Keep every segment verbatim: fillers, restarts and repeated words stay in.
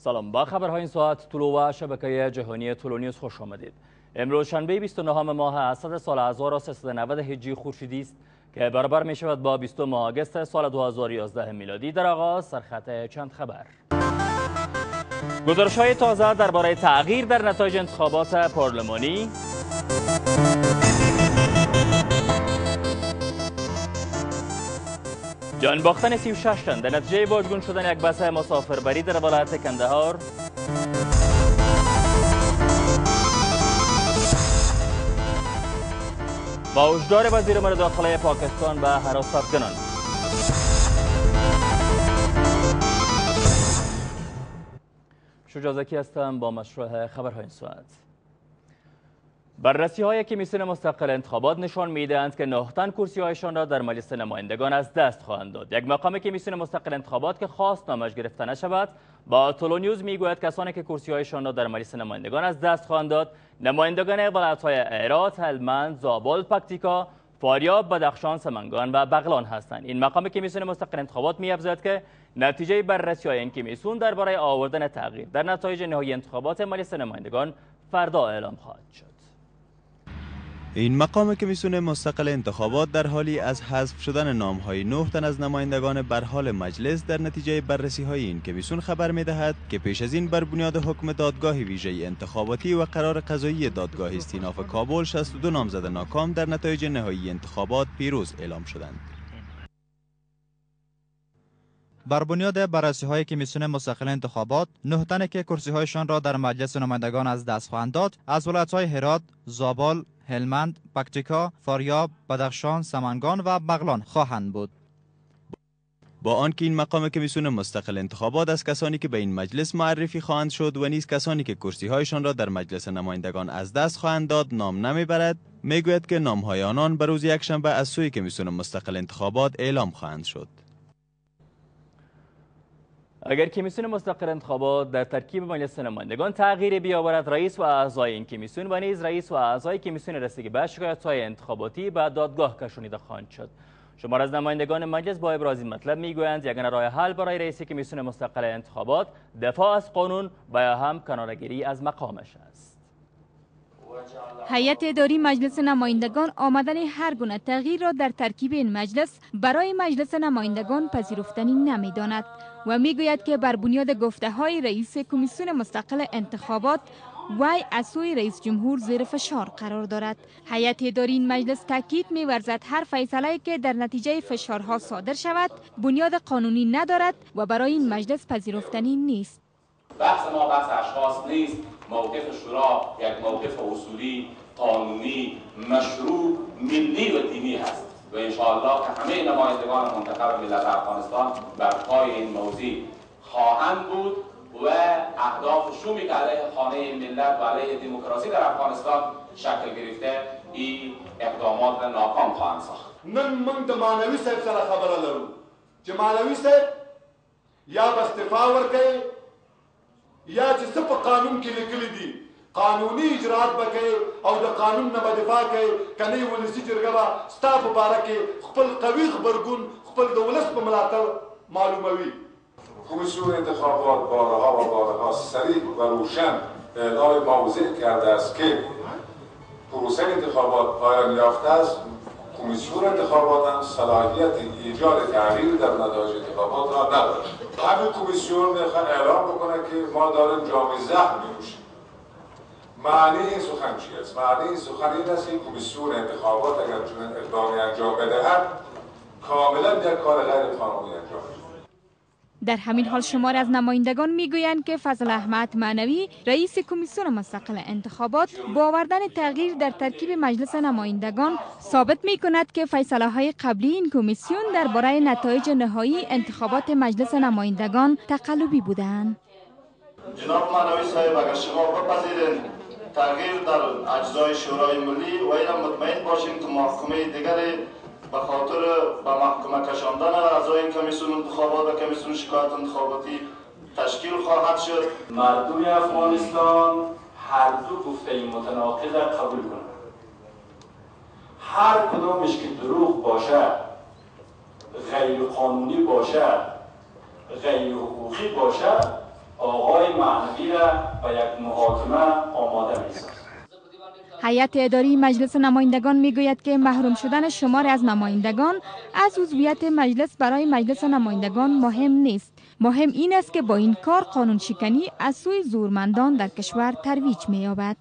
سلام، با خبرهای این ساعت طلوع و شبکه جهانی طولونیوز خوش آمدید. امروز شنبه بیست و نهم ماه اسد سال هزار و سیصد و نود هجری خورشیدی است که برابر می شود با بیستم آگوست سال دو هزار و یازده میلادی. در آغاز سرخط چند خبر. گزارش‌های تازه درباره تغییر در نتایج انتخابات پارلمانی، جان باختن سی و شش تن در نتیجه واژگون شدن یک بس مسافربری در ولایت کندهار، و هشدار وزیر امور داخله پاکستان به هراس افغانان. شجاع زکی هستم با مشروع خبرهای این ساعت. بررسی های کمیسیون مستقل انتخابات نشان میدهند که نه تن کرسی هایشان را در مجلس نمایندگان از دست خواهند داد. یک مقام کمیسیون مستقل انتخابات که خواست نامش گرفته نشود با طولونیوز میگوید کسانی که کرسی هایشان را در مجلس نمایندگان از دست خواهند داد نمایندگان ولایت های هرات، هلمند، زابل، پکتیکا، فاریاب، بدخشان، سمنگان و بغلان هستند. این مقام کمیسیون مستقل انتخابات می‌افزاید که نتیجه بررسی های این کمیسیون درباره آوردن تغییر در نتایج نهایی انتخابات مجلس نمایندگان فردا اعلام خواهد شد. این مقام کمیسیون مستقل انتخابات در حالی از حذف شدن نام‌های نه تن از نمایندگان برحال مجلس در نتیجه بررسی‌های این کمیسیون خبر می‌دهد که پیش از این بر بنیاد حکم دادگاه ویژه انتخاباتی و قرار قضایی دادگاه استیناف کابل شصت و دو نامزد ناکام در نتایج نهایی انتخابات پیروز اعلام شدند. بر بنیاد بررسی‌های کمیسیون مستقل انتخابات، نه تن که کرسی‌هایشان را در مجلس نمایندگان از دست خواهند داد، از ولایت‌های هرات، زابل، هلمند، پکتیکا، فاریاب، بدخشان، سمنگان و بغلان خواهند بود. با آنکه این مقام کمیسیون مستقل انتخابات از کسانی که به این مجلس معرفی خواهند شد و نیز کسانی که کرسی‌هایشان را در مجلس نمایندگان از دست خواهند داد نام نمیبرد، میگوید که نام‌های آنان بر روز یکشنبه از سوی کمیسیون مستقل انتخابات اعلام خواهند شد. اگر کمیسیون مستقل انتخابات در ترکیب مجلس نمایندگان تغییری بیاورد، رئیس و اعضای این کمیسیون و نیز رئیس و اعضای کمیسیون رسیدگی به شکایت‌های انتخاباتی به دادگاه کشانیده خواهند شد. شمار از نمایندگان مجلس با ابراز این مطلب میگویند یگانه راه حل برای رئیس کمیسیون مستقل انتخابات دفاع از قانون و یا هم کناره‌گیری از مقامش است. هیئت اداری مجلس نمایندگان آمدن هر گونه تغییر را در ترکیب این مجلس برای مجلس نمایندگان پذیرفتنی نمی‌داند و میگوید که بر بنیاد گفته‌های رئیس کمیسیون مستقل انتخابات وی از سوی رئیس جمهور زیر فشار قرار دارد. هیئت اداری این مجلس تاکید می‌ورزد هر فیصله‌ای که در نتیجه فشارها صادر شود بنیاد قانونی ندارد و برای این مجلس پذیرفتنی نیست. بحث ما بحث اشخاص نیست. موقف شورا یک موقف اصولی، قانونی، مشروع، ملی و دینی هست و انشاءالله که همه نمایندگان منتخب ملت افغانستان بر پای این موضوع خواهند بود و اهداف شومی که علیه خانه ملت و علیه دموکراسی در افغانستان شکل گرفته این اقدامات را ناکام خواهند ساخت. نن من د معنوي صاحب سره خبره لرو چې معنوي صاحب یا به استعفا ورکړي یا چې څه په قانون کې لیکلي دي قانوني اجرات به کوي او د قانون نه به دفاع کوي کنه یې ولسي جرګه به ستا په باره کې خپل قوي غبرګون خپل د ولس په ملاتړ معلوموي. کمیسیون انتخابات بارها و بارها صریح و روشن اعلام موضع کرده است که پروسه انتخابات پایان یافته است. کمیسیون انتخابات هم صلاحیت ایجاد تغییر در نتایج انتخابات را ندارد. همین کمیسیون میخواد اعلام بکنه که ما داریم جام زهر می‌نوشیم. معنی این سخن چی است؟ معنی این سخن این است که کمیسیون انتخابات اگر چنین اقدامی انجام بدهد کاملا یک کار غیر قانونی انجام می‌دهد. در همین حال شمار از نمایندگان میگویند که فضل احمد معنوی رئیس کمیسیون مستقل انتخابات با آوردن تغییر در ترکیب مجلس نمایندگان ثابت می کند که فیصله های قبلی این کمیسیون درباره نتایج نهایی انتخابات مجلس نمایندگان تقلبی بودند. جناب معنوی صاحب اگر شما بپذیرید تغییر در اجزای شورای ملی و اینا مطمئن باشیم که محکمه دیگری به خاطر به محکمه کشاندن اعضای کمیسیون انتخابات و کمیسیون شکایت انتخاباتی تشکیل خواهد شد. مردم افغانستان هر دو گفته متناقض قبول کنند. هر کدامش که دروغ باشه، غیر قانونی باشه، غیر حقوقی باشه، آقای معنوی را به یک محاکمه آماده می‌سازد. هیئت اداری مجلس نمایندگان میگوید که محروم شدن شماری از نمایندگان از عضویت مجلس برای مجلس نمایندگان مهم نیست. مهم این است که با این کار قانون شکنی از سوی زورمندان در کشور ترویج می‌یابد.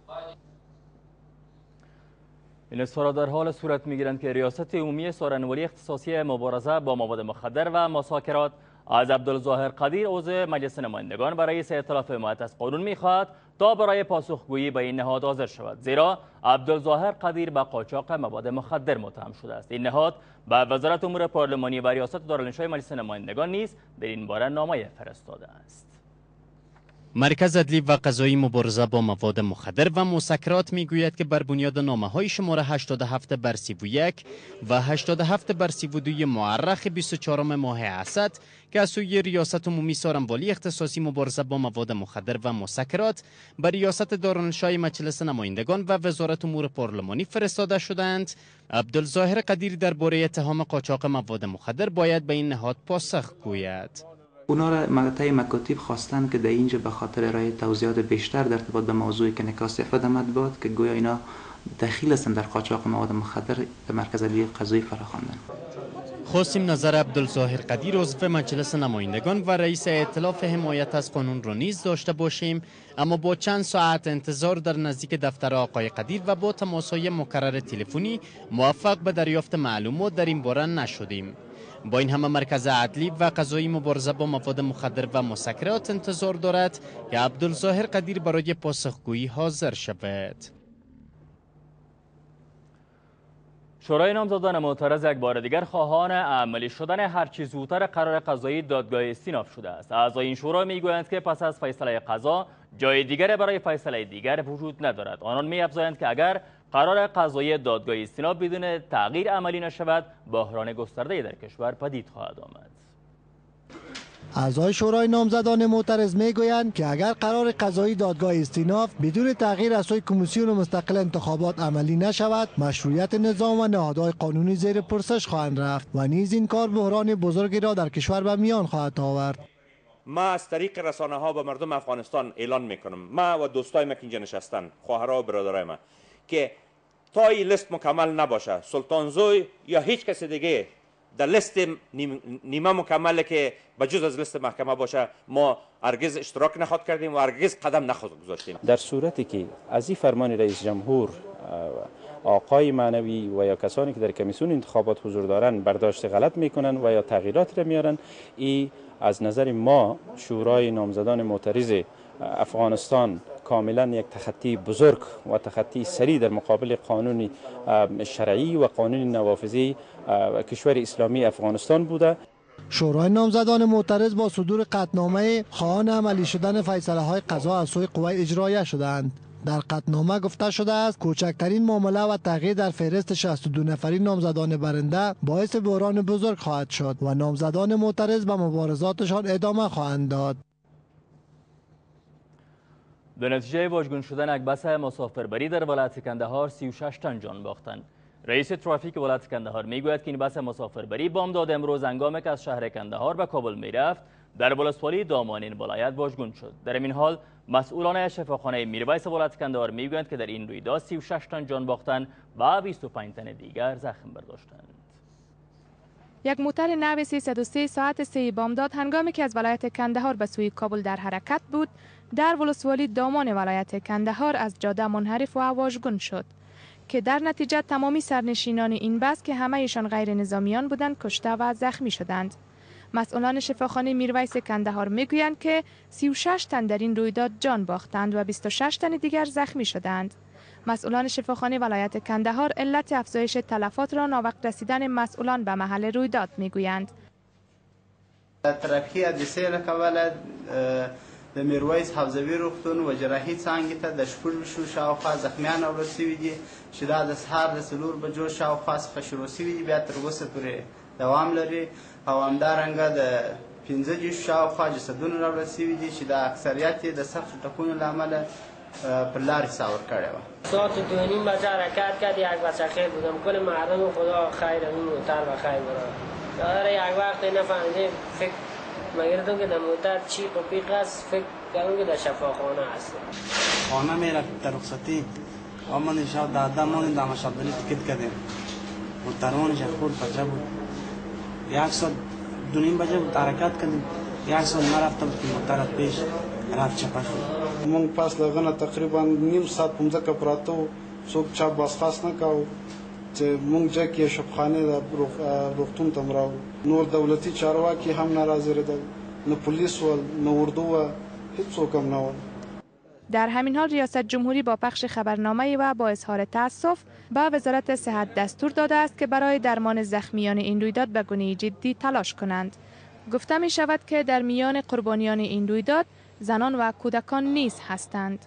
این اظهارات در حال صورت می‌گیرند که ریاست عمومی سخنوری اختصاصی مبارزه با مواد مخدر و مساکرات از عبدالظاهر قدیر عضو مجلس نمایندگان و رئیس ائتلاف حمایت از قانون می‌خواهد تا برای پاسخگویی به این نهاد حاضر شود، زیرا عبدالظاهر قدیر به قاچاق مواد مخدر متهم شده است. این نهاد به وزارت امور پارلمانی و ریاست دارالانشای مجلس نمایندگان نیز در این باره نامه فرستاده است. مرکز عدلی و قضایی مبارزه با مواد مخدر و مسکرات میگوید که بر بنیاد نامه های شماره هشتاد و هفت بر سی و یک و هشتاد و هفت بر سی و دو مورخ بیست و چهارم ماه اسد که از سوی ریاست عمومی سخنوری اختصاصی مبارزه با مواد مخدر و مسکرات بر ریاست دارالانشای مجلس نمایندگان و وزارت امور پارلمانی فرستاده شدند، عبدالظاهر قدیر درباره اتهام قاچاق مواد مخدر باید به این نهاد پاسخ گوید. اونا را مقطع مکاتب خواستن که در اینجا به خاطر ارائه توضیحات بیشتر در ارتباط به موضوعی که نکاس افاده مطبوعات که گویا اینا دخیل هستند در قاچاق مواد مخدر به مرکز عدلی قضایی فراخواندن. خواستیم نظر عبدالظاهر قدیر عضو مجلس نمایندگان و رئیس ائتلاف حمایت از قانون را نیز داشته باشیم، اما با چند ساعت انتظار در نزدیک دفتر آقای قدیر و با تماس‌های مکرر تلفنی موفق به دریافت معلومات در این باره نشدیم. با این همه مرکز عدلی و قضایی مبارزه با مواد مخدر و مسکرات انتظار دارد که عبدالظاهر قدیر برای پاسخگویی حاضر شود. شورای نامزدان معترض یک بار دیگر خواهان عملی شدن هرچی زودتر قرار قضایی دادگاه استیناف شده است. اعضای این شورا میگویند که پس از فیصله قضا جای دیگر برای فیصله دیگر وجود ندارد. آنان می‌افزایند که اگر قرار قضایی دادگاه استیناف بدون تغییر عملی نشود، بحران گسترده در کشور پدید خواهد آمد. اعضای شورای نامزدان معترض میگویند که اگر قرار قضایی دادگاه استیناف بدون تغییر از سوی کمیسیون مستقل انتخابات عملی نشود، مشروعیت نظام و نهادهای قانونی زیر پرسش خواهند رفت و نیز این کار بحران بزرگی را در کشور به میان خواهد آورد. ما از طریق رسانه ها به مردم افغانستان اعلان میکنم، ما و دوستای ما که اینجا نشستن، خواهرها و برادرای ما، که تا این لیست مکمل نباشه، سلطان زوی یا هیچ کس دیگه در لیست نیمه مکمل که بجز از لیست محکمه باشه، ما هرگز اشتراک نخواهد کردیم و هرگز قدم نخواهد گذاشتیم. در صورتی که از این فرمان رئیس جمهور آقای معنوی و یا کسانی که در کمیسیون انتخابات حضور دارند برداشت غلط میکنن و یا تغییرات را میارن، این از نظر ما شورای نامزدان معترض افغانستان کاملا یک تخطی بزرگ و تخطی سریع در مقابل قانون شرعی و قانون نوافذی کشور اسلامی افغانستان بوده. شورای نامزدان معترض با صدور قطعنامه خواهان عملی شدن فیصله های قضا از سوی قوه اجراییه شدند. در قطعنامه گفته شده است کوچکترین معامله و تغییر در فهرست شصت و دو نفری نامزدان برنده باعث بحران بزرگ خواهد شد و نامزدان معترض به مبارزاتشان ادامه خواهند داد. به نتیجه واژگون شدن یک بس مسافربری در ولایت کندهار سی و شش تن جان باختند. رئیس ترافیک ولایت کندهار میگوید که این بس مسافربری بامداد امروز هنگامی که از شهر کندهار به کابل میرفت در ولسوالی دامان این ولایت واژگون شد. در این حال مسئولان شفاخانه میرویس ولایت کندهار میگویند که در این رویداد سی و شش تن جان باختند و بیست و پنج تن دیگر زخم برداشتند. یک موتر نو سیصد و سه ساعت سه بامداد هنگامی که از ولایت کندهار به سوی کابل در حرکت بود، در ولسوالی دامان ولایت کندهار از جاده منحرف و واژگون شد که در نتیجه تمامی سرنشینان این بس که همه ایشان غیر نظامیان بودند کشته و زخمی شدند. مسئولان شفاخانه میرویس کندهار میگویند که سی و شش تن در این رویداد جان باختند و بیست و شش تن دیگر زخمی شدند. مسئولان شفاخانه ولایت کندهار علت افزایش تلفات را ناوقت رسیدن مسئولان به محل رویداد میگویند. ترافیکي حادثې له کبله د میرویس حوزوي روغتون و جراحي څانګې ته د شپږ شاوخوا زخمیان راوړل شوي دي چې دا د سهار د څلور بجو شاوخوا څخه شروع شوي دي، بیا تر اوسه پورې دوام لري، او همدارنګه د پنځه دېرشو شاوخوا جسدونه راوړل شوي دي چې د اکثریت یې د سختو ټپونو له امله پر لارې ساور کړې وه. ساعت دو نیم بجه حرکت کرد، یک بچه خیر بودم، کل مردم خدا خیر این موتر و خیر برای داره. یک وقت نفهمیدیم فکر مگر که در موتر چی پپیق است فکر کنم که در شفاخانه است. خانه میره در رخصتی اما نشاد دادا مون در مشابهی تکت کردیم موترونش خورد فجر بود یک ساعت دو نیم بجه بود حرکت کردیم یک ساعت ما رفتم که موتر پیش رفت چپا شد. مونږ پاس لغنه تقریبا نیم ساعت پنځه کا پراته څوک چا باس خاص نه کاو چې مونږ چې شپخانه د روغتون ته مراو نور دولتي چارواکي هم ناراضي ردل نه پولیس ول نه اردو و هیڅ څوک هم نه ول. در همین حال ریاست جمهوری با پخش خبرنامه و با اظهار تأسف به وزارت صحت دستور داده است که برای درمان زخمیان این رویداد به گونه جدی تلاش کنند. گفته می شود که در میان قربانیان این رویداد زنان و کودکان نیز هستند.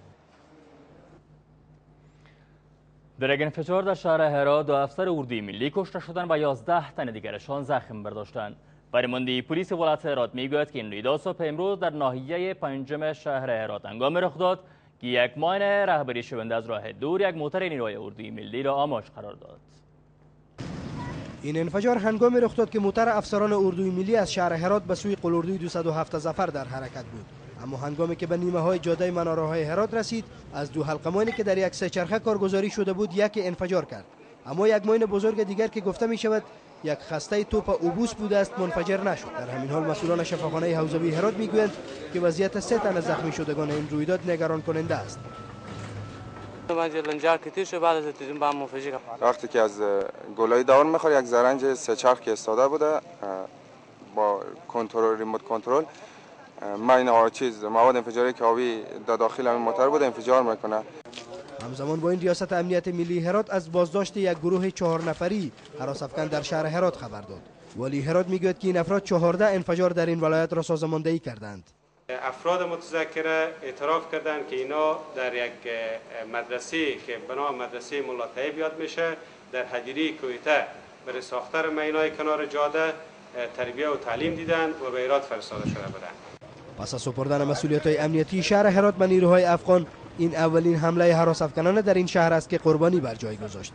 در یک انفجار در شهر هرات دو افسر اردوی ملی کشته شدند و یازده تن دیگرشان زخم برداشتند. فرمانده پلیس ولایت هرات میگوید که این رویداد صبح امروز در ناحیه پنجم شهر هرات هنگام رخ داد که یک ماین رهبری شونده از راه دور یک موتر نیروی اردوی ملی را آماج قرار داد. این انفجار هنگام رخ داد که موتر افسران اردوی ملی از شهر هرات به سوی قلاردوی دویست و هفت ظفر در حرکت بود. اما هنگامی که به نیمه های جاده مناره‌های هرات رسید از دو حلقه‌مانی که در یک سه چرخه کارگزاری شده بود یکی انفجار کرد. اما یک ماین بزرگ دیگر که گفته می شود یک خسته توپ اوبوس بوده است منفجر نشد. در همین حال مسئولان شفاخانه حوزوی هرات میگویند که وضعیت سه تن زخمی شدگان این رویداد نگران کننده است. وقتی که از گلای دور میخوره یک زرنج سه چرخ که استاده بوده با کنترل ریموت کنترل ماین چیز مواد انفجاری که آبی در داخل همین موتر بوده انفجار میکنه. همزمان با این ریاست امنیت ملی هرات از بازداشت یک گروه چهار نفری هراس افکن در شهر هرات خبر داد. ولی هرات میگوید که این افراد چهارده انفجار در این ولایت را سازماندهی کردند. افراد متذکره اعتراف کردند که اینا در یک مدرسه که به نام مدرسه ملا طیب یاد میشه در حجری کویته برای ساختار مینای کنار جاده تربیه و تعلیم دیدن و به هرات فرستاده شده بودند. پس از سپردن مسئولیت‌های امنیتی شهر هرات به نیروهای افغان، این اولین حمله هراس افکنانه در این شهر است که قربانی بر جای گذاشت.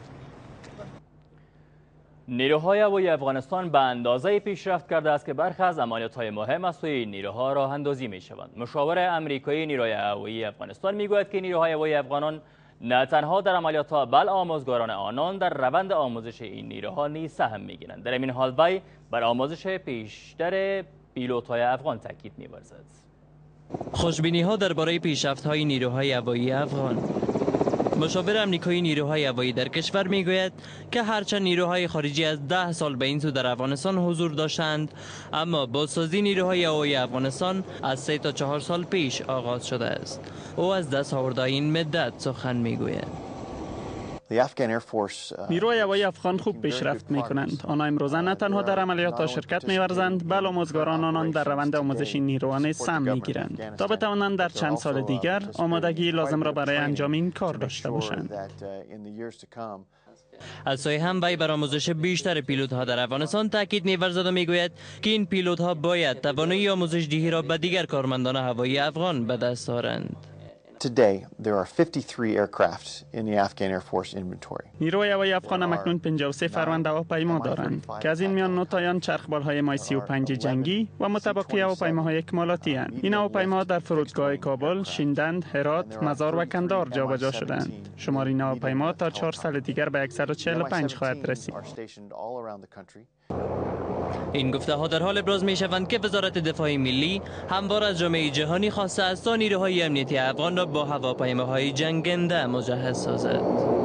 نیروهای هوایی افغانستان به اندازه پیشرفت کرده است که برخی از عملیات‌های مهم از سوی این نیروها راه اندازی می‌شوند. مشاور امریکایی نیروهای هوایی افغانستان می‌گوید که نیروهای هوایی افغانان نه تنها در عملیات‌ها بل آموزگاران آنان در روند آموزش این نیروها نیز سهم می‌گیرند. در این حال وی بر آموزش بیشتر پیلوت‌های افغان تاکید می‌ورزد. خوشبینی‌ها درباره پیشرفت‌های نیروهای هوایی افغان. مشاور امریکایی نیروهای هوایی در کشور میگوید که هرچند نیروهای خارجی از ده سال به این سو در افغانستان حضور داشتند، اما بازسازی نیروهای هوایی افغانستان از سه تا چهار سال پیش آغاز شده است. او از دست آورده این مدت سخن میگوید. نیروهای هوایی افغان خوب پیشرفت می کنند. آنها امروزه نه تنها در عملیات شرکت می ورزند، بل آموزگاران آنان در روند آموزش این نیروها سهم می گیرند تا بتوانند در چند سال دیگر آمادگی لازم را برای انجام این کار داشته باشند. از سوی هم وی بر آموزش بیشتر پیلوت‌ها در افغانستان تاکید می‌ورزد و میگوید که این پیلوت‌ها باید توانایی آموزش دهی را به دیگر کارمندان هوایی افغان به دست آورند. Today, there are fifty-three aircraft in the Afghan Air Force inventory. نیروی هوایی افغان مکنون پنجاه و سه فرمانده هواپیما دارند که از این میان نوتایان چرخبال‌های مای سی و پنج جنگی و متبقی هواپیماهای اکمالاتی اند. این هواپیما در فرودگاه کابل، شیندند، هرات، مزار و کندار جابجا شدند. شمار این هواپیما تا چهار سال دیگر به صد و چهل و پنج خواهد رسید. این گفته ها در حال ابراز می شوند که وزارت دفاع ملی هموار از جامعه جهانی خواسته است تا نیروهای امنیتی افغان را با هواپیماهای جنگنده مجهز سازد.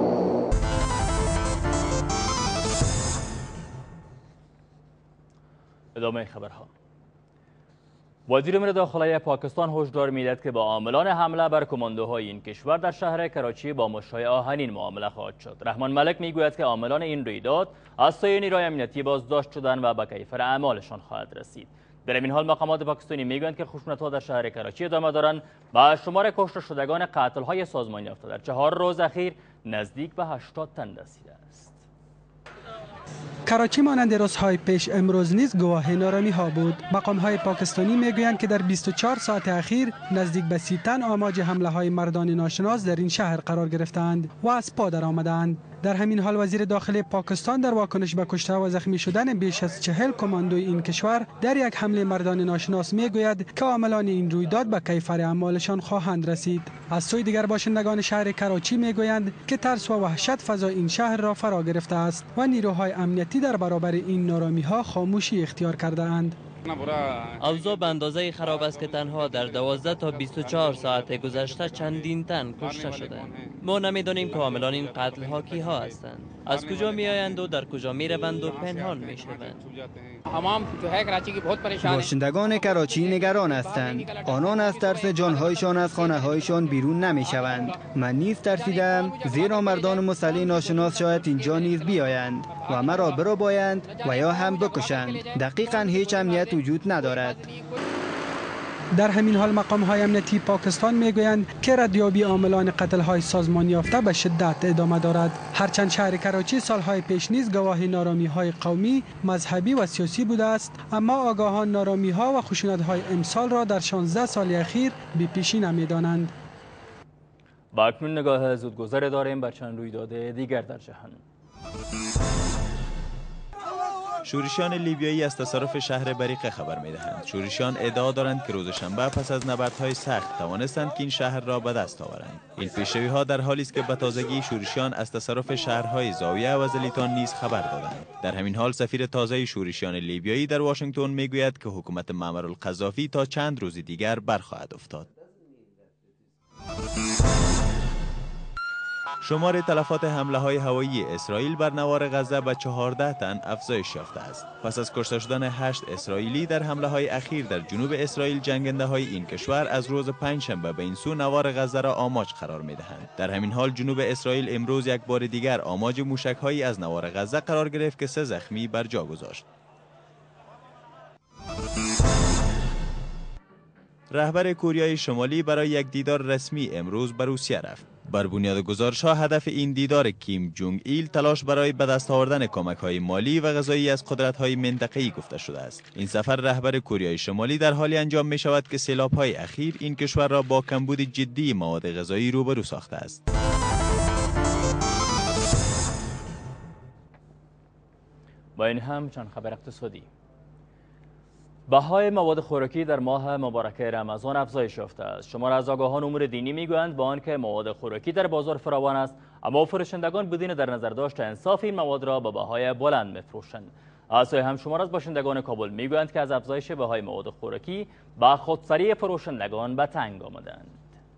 ادامه خبرها. وزیر امور داخلی پاکستان هشدار می‌دهد که با عاملان حمله بر کماندوهای این کشور در شهر کراچی با مشت‌های آهنین معامله خواهد شد. رحمان ملک می‌گوید که عاملان این رویداد از سوی نیروهای امنیتی بازداشت شدند و به کیفر اعمالشان خواهد رسید. در این حال مقامات پاکستانی می‌گویند که خشونت‌ها در شهر کراچی ادامه دارند و شمار کشته شدگان قتل‌های سازمان یافته در چهار روز اخیر نزدیک به هشتاد تن رسیده است. کراچی مانند روزهای پیش امروز نیز گواه نارمی ها بود. مقام های پاکستانی میگویند که در بیست و چهار ساعت اخیر نزدیک به سی تن آماج حمله های مردان ناشناس در این شهر قرار گرفتند و از پا در آمدند. در همین حال وزیر داخلی پاکستان در واکنش به کشته و زخمی شدن بیش از چهل کماندوی این کشور در یک حمله مردان ناشناس میگوید که عاملان این رویداد به کیفر اعمالشان خواهند رسید. از سوی دیگر باشندگان شهر کراچی میگویند که ترس و وحشت فضای این شهر را فرا گرفته است و نیروهای امنیتی در برابر این نارامی‌ها خاموشی اختیار کرده اند. اوضاع به اندازه خراب است که تنها در دوازده تا بیست و چهار ساعت گذشته چندین تن کشته شدند. ما نمیدانیم که عاملان این قتل ها کیها هستند، از کجا می آیند و در کجا می روند و پنهان می شوند. باشندگان کراچی نگران هستند. آنان از ترس جانهایشان از خانه هایشان بیرون نمی شوند. من نیز ترسیدم زیرا مردان مسلح ناشناس شاید اینجا نیز بیایند و مرا برو بایند و یا هم بکشند. دقیقاً هیچ امنیت وجود ندارد. در همین حال مقام های امنیتی پاکستان میگویند که ردیابی عاملان قتل های سازمان یافته به شدت ادامه دارد. هرچند شهر کراچی سالهای پیش نیز گواه نارامی های قومی، مذهبی و سیاسی بوده است، اما آگاهان نارامی ها و خشونت های امسال را در شانزده سال اخیر بی پیشی نمیدانند. با اکنون نگاه زودگذر داریم بر چند رویداد دیگر در جهان. شورشیان لیبیایی از تصرف شهر بریقه خبر می‌دهند. شورشیان ادعا دارند که روز شنبه پس از نبردهای سخت توانستند که این شهر را به دست آورند. این پیشروی‌ها در حالی است که به تازگی شورشیان از تصرف شهرهای زاویه و زلیطان نیز خبر دادند. در همین حال سفیر تازه شورشیان لیبیایی در واشنگتن میگوید که حکومت معمر القذافی تا چند روز دیگر برخواهد افتاد. شمار تلفات حمله های هوایی اسرائیل بر نوار غزه به چهارده تن افزایش یافته است. پس از کشته شدن هشت اسرائیلی در حمله های اخیر در جنوب اسرائیل، جنگنده های این کشور از روز پنجشنبه به این سو نوار غزه را آماج قرار می دهند. در همین حال جنوب اسرائیل امروز یک بار دیگر آماج موشک هایی از نوار غزه قرار گرفت که سه زخمی بر جا گذاشت. رهبر کره شمالی برای یک دیدار رسمی امروز به روسیه رفت. بر بنیاد گزارش‌ها هدف این دیدار کیم جونگ ایل تلاش برای به دست آوردن کمک‌های مالی و غذایی از قدرت‌های منطقه‌ای گفته شده است. این سفر رهبر کره شمالی در حالی انجام می‌شود که سیلاب‌های اخیر این کشور را با کمبود جدی مواد غذایی روبرو ساخته است. با این هم چند خبر اقتصادی. بهای مواد خوراکی در ماه مبارکه رمضان افزایش یافته است. شمار از آگاهان امور دینی میگویند با آنکه مواد خوراکی در بازار فراوان است، اما فروشندگان بدون در نظر داشت انصاف این مواد را با بهای بلند میفروشند. از سوی هم شمار از باشندگان کابل میگویند که از افزایش بهای مواد خوراکی با خودسری فروشندگان به تنگ آمدند.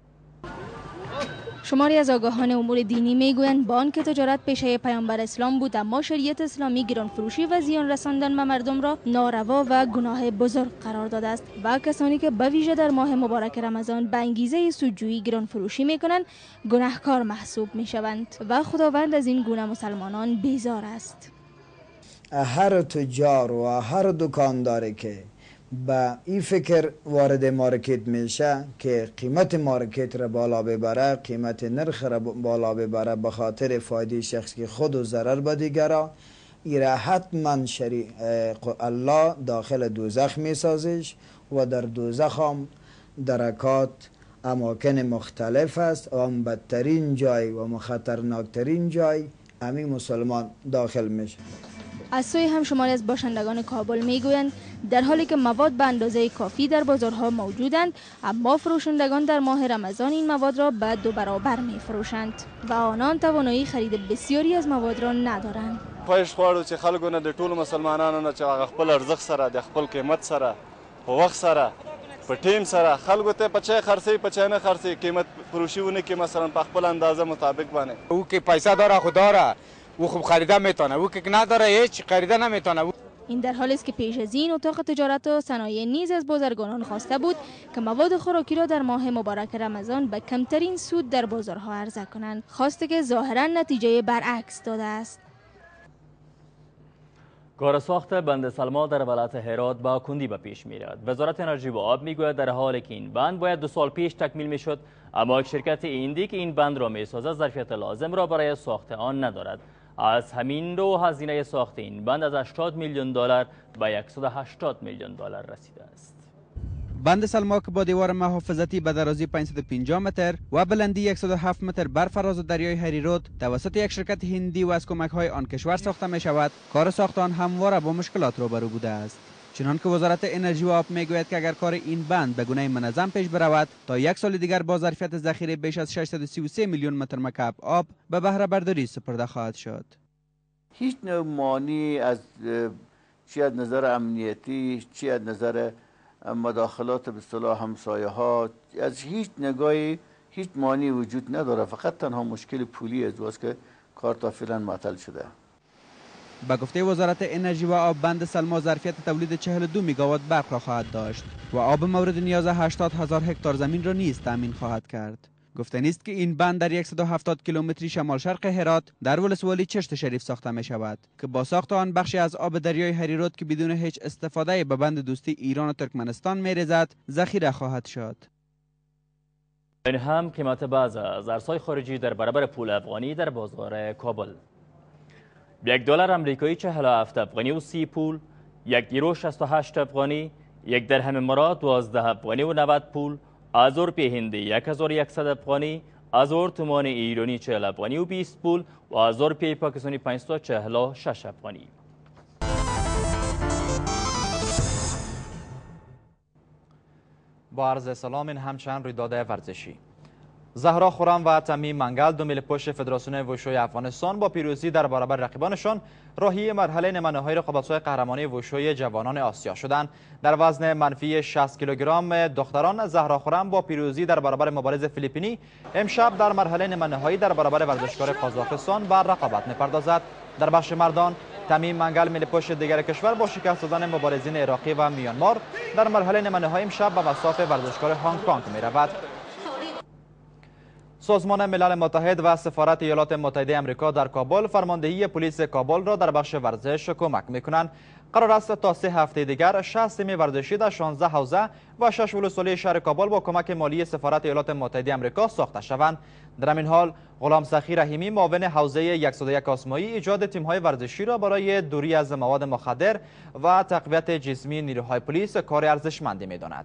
شماری از آگاهان امور دینی میگویند با آنکه تجارت پیشه پیامبر اسلام بود، اما شریعت اسلامی گران فروشی و زیان رساندن به مردم را ناروا و گناه بزرگ قرار داده است و کسانی که به ویژه در ماه مبارک رمضان به انگیزه سودجویی گران فروشی میکنند گناهکار محسوب میشوند و خداوند از این گونه مسلمانان بیزار است. هر تجار و هر دکانداری که با این فکر وارد مارکت میشه که قیمت مارکت را بالا ببره، قیمت نرخ را بالا ببره به خاطر فایده شخصی خود و ضرر به دیگران، این را حتما شریع الله داخل دوزخ میسازش و در دوزخ هم درکات اماکن مختلف است و هم بدترین جای و خطرناکترین جای همین مسلمان داخل میشه. از سوی هم شماری از باشندگان کابل میگویند در حالی که مواد به اندازه کافی در بازارها موجودند، اما فروشندگان در ماه رمضان این مواد را به دو برابر میفروشند و آنان توانایی خرید بسیاری از مواد را ندارند. پایش خواړو چې خلکو نه د ټولو مسلمانانو نه چې هغه خپل ارزښت سره د خپل قیمت سره په وخت سره په ټیم سره خلکو ته په چای خرڅي په چای نه خرڅي قیمت فروشي ونه کې مثلا په خپل اندازه مطابق باندې او که پیسه داره خدا را او خوب خریده میتونه، او که نداره هیچ خریده نمیتونه. این در حالی است که پیش از این اتاق تجارت و صنایع نیز از بازرگانان خواسته بود که مواد خوراکی را در ماه مبارک رمضان به کمترین سود در بازارها عرضه کنند، خواسته که ظاهرا نتیجه برعکس داده است. کار ساخت بند سلما در ولایت هرات با کندی به پیش میرد. وزارت انرژی و آب میگوید در حالی که این بند باید دو سال پیش تکمیل میشد، اما شرکت ایندی که این بند را میسازد ظرفیت لازم را برای ساخت آن ندارد. از همین رو هزینه ساخت این بند از هشتاد میلیون دلار به صد و هشتاد میلیون دلار رسیده است. بند سلما که با دیوار محافظتی به درازی پانصد و پنجاه متر و بلندی صد و هفت متر بر فراز دریای هریرود توسط یک شرکت هندی و از کمک‌های آن کشور ساخته می شود، کار ساخت آن همواره با مشکلات روبرو بوده است. چنانکه وزارت انرژی و آب میگوید که اگر کار این بند به گونه منظم پیش برود، تا یک سال دیگر با ظرفیت ذخیره بیش از ششصد و سی و سه میلیون متر مکعب آب به بهره برداری سپرده خواهد شد. هیچ نوع مانعی از چی از نظر امنیتی، چی از نظر مداخلات به اصطلاح همسایه ها، از هیچ نگاهی هیچ مانعی وجود نداره. فقط تنها مشکل پولی است که کار تا فعلا معطل شده. به گفته وزارت انرژی و آب، بند سلما ظرفیت تولید چهل و دو میگاوات برق را خواهد داشت و آب مورد نیاز هشتاد هزار هکتار زمین را نیز تامین خواهد کرد. گفته نیست که این بند در صد و هفتاد کیلومتری شمال شرق هرات در ولسوالی چشت شریف ساخته می شود که با ساخت آن بخشی از آب دریای هریرود که بدون هیچ استفاده به بند دوستی ایران و ترکمنستان می ریزد ذخیره خواهد شد. این هم قیمت بعض از ارزهای خارجی در برابر پول افغانی در بازار کابل. یک دلار امریکایی چهل و هفت افغانی و سی پول، یک یورو شصت و هشت افغانی، یک درهم امارات دوازده افغانی و نود پول، از روپیه هندی یک هزار و صد افغانی، از تومان ایرانی چهل افغانی و بیست پول و از روپیه پاکستانی پانصد و چهل و شش افغانی. با عرض سلام، این همچنان رویداد ورزشی. زهرا خرم و تمیم منگل دو ملی پشت فدراسیون وشوی افغانستان با پیروزی در برابر رقیبانشان راهی مرحله نیمه‌نهایی رقابت‌های قهرمانی وشوی جوانان آسیا شدند. در وزن منفی شصت کیلوگرم دختران، زهرا خرم با پیروزی در برابر مبارز فیلیپینی امشب در مرحله نیمه‌نهایی در برابر ورزشکار قزاقستان بر رقابت می‌پردازد. در بخش مردان، تمیم منگل ملی پشت دیگر کشور با شکست دادن مبارزین عراقی و میانمار در مرحله نیمه‌نهایی امشب به مصاف ورزشکار هنگ کنگ می‌رود. سازمان ملل متحد و سفارت ایالات متحده آمریکا در کابل فرماندهی پلیس کابل را در بخش ورزش کمک می‌کنند. قرار است تا سه هفته دیگر شصت تیم ورزشی در شانزده حوزه و شش ولسوالی شهر کابل با کمک مالی سفارت ایالات متحده آمریکا ساخته شوند. در همین حال غلام سخی رحیمی معاون حوزه صد و یک آسمایی ایجاد تیم‌های ورزشی را برای دوری از مواد مخدر و تقویت جسمی نیروهای پلیس کار ارزشمندی می‌داند.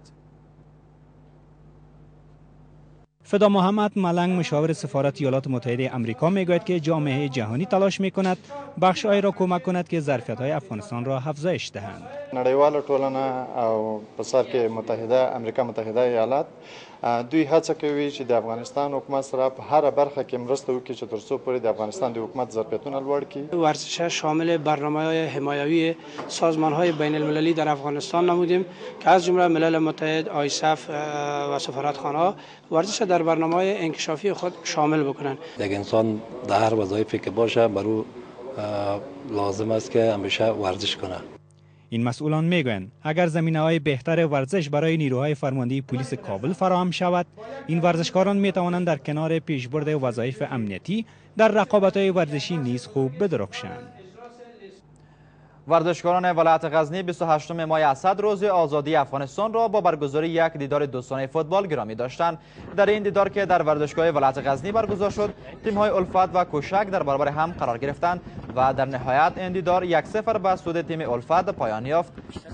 فدا محمد ملنگ مشاور سفارت ایالات متحده آمریکا میگوید که جامعه جهانی تلاش میکند بخش‌هایی را کمک کند که ظرفیت‌های افغانستان را افزایش دهند. نړیواله ټولنه او په سر کې متحده امریکا متحده ایالات دوی هڅه کوي چې د افغانستان حکومت سره په هر برخه کې مرسته وکړي چې تر څو پورې د افغانستان د حکومت ظرفیتونه لوړ کړي. ورزش شامل برنامه‌های حمایوی سازمان‌های بین‌المللی در افغانستان نمودیم که از جمله ملل متحد، آیسف و سفارتخانه‌ها ورزش در برنامه‌های انکشافی خود شامل بکنند. یک انسان در هر وظایفی که باشه برای لازم است که همیشه ورزش کنه. این مسئولان میگویند اگر زمینه‌های بهتر ورزش برای نیروهای فرماندهی پلیس کابل فراهم شود، این ورزشکاران میتوانند در کنار پیشبرد وظایف امنیتی در رقابت‌های ورزشی نیز خوب بدرخشند. ورزشکاران ولایت غزنی بیست و هشتم ماه اسد روز آزادی افغانستان را با برگزاری یک دیدار دوستانه فوتبال گرامی داشتند. در این دیدار که در ورزشگاه ولایت غزنی برگزار شد، تیم‌های الفت و کوشک در برابر هم قرار گرفتند و در نهایت این دیدار یک صفر به سود تیم الفت پایان یافت.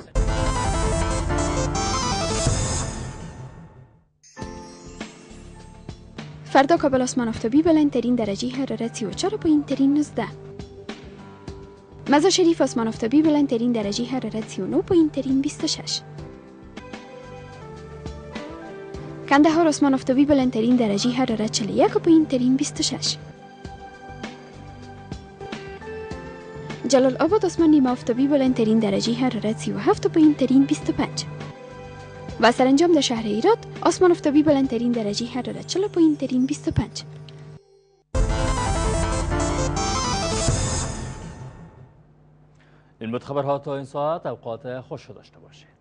فردا کابل آسمان آفتابی بلندترین درجه حرارت سی و چهار پایین ترین نوزده. مزار شریف آسمان آفتابی بلندترین درجه حرارت سی و نه پایین ترین بیست و شش. کندهار آسمان آفتابی بلندترین درجه حرارت چهل و یک پایین ترین بیست و شش. جلال آباد آسمان نیمه آفتابی بلندترین درجه حرارت سی و هفت پایین ترین بیست و پنج. و سرانجام در شهر هرات آسمان آفتابی بلندترین درجه حرارت چهل پایین ترین بیست و پنج. این بود خبرها تا این ساعت. اوقات خوش داشته باشید.